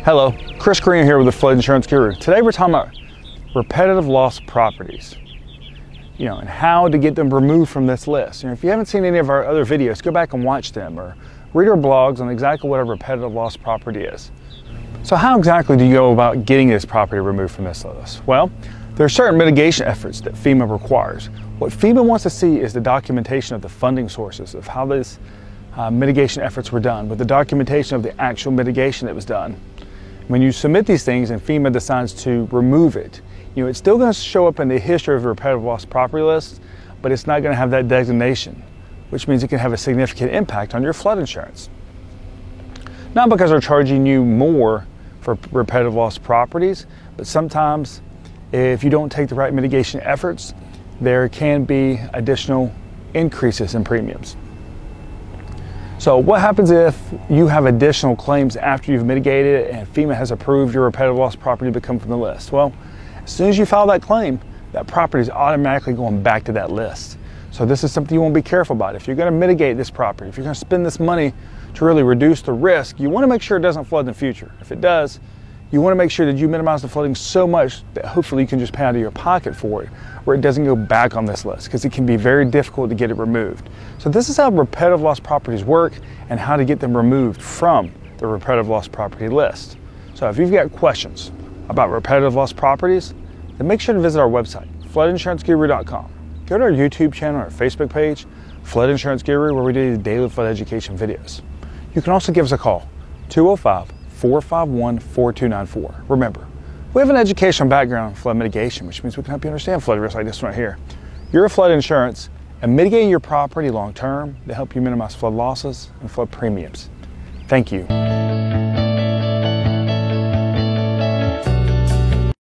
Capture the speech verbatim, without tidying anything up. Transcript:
Hello, Chris Green here with the Flood Insurance Guru. Today we're talking about repetitive loss properties, you know, and how to get them removed from this list. You know, if you haven't seen any of our other videos, go back and watch them or read our blogs on exactly what a repetitive loss property is. So how exactly do you go about getting this property removed from this list? Well, there are certain mitigation efforts that FEMA requires. What FEMA wants to see is the documentation of the funding sources of how these uh, mitigation efforts were done, with the documentation of the actual mitigation that was done. When you submit these things and FEMA decides to remove it, you know, it's still going to show up in the history of the repetitive loss property list, but it's not going to have that designation, which means it can have a significant impact on your flood insurance. Not because they're charging you more for repetitive loss properties, but sometimes if you don't take the right mitigation efforts, there can be additional increases in premiums. So what happens if you have additional claims after you've mitigated it and FEMA has approved your repetitive loss property to come from the list? Well, as soon as you file that claim, that property is automatically going back to that list. So this is something you want to be careful about. If you're going to mitigate this property, if you're going to spend this money to really reduce the risk, you want to make sure it doesn't flood in the future. If it does, you want to make sure that you minimize the flooding so much that hopefully you can just pay out of your pocket for it, where it doesn't go back on this list, because it can be very difficult to get it removed. So this is how repetitive loss properties work and how to get them removed from the repetitive loss property list. So if you've got questions about repetitive loss properties, then make sure to visit our website, flood insurance guru dot com. Go to our YouTube channel, our Facebook page, Flood Insurance Guru, where we do daily flood education videos. You can also give us a call, two oh five, four five one, four two nine four. Remember, we have an educational background in flood mitigation, which means we can help you understand flood risk like this one right here. Your flood insurance and mitigating your property long term to help you minimize flood losses and flood premiums. Thank you.